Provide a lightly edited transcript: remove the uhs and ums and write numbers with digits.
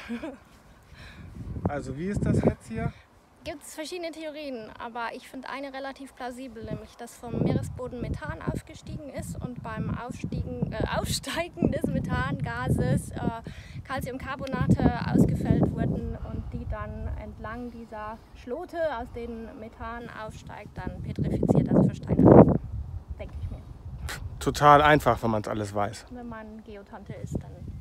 Also wie ist das jetzt hier? Gibt es verschiedene Theorien, aber ich finde eine relativ plausibel, nämlich dass vom Meeresboden Methan aufgestiegen ist und beim Aufsteigen des Methangases Calciumcarbonate ausgefällt wurden und die dann entlang dieser Schlote, aus denen Methan aufsteigt, dann petrifiziert, also versteinert. Denke ich mir. Total einfach, wenn man es alles weiß. Wenn man Geotante ist, dann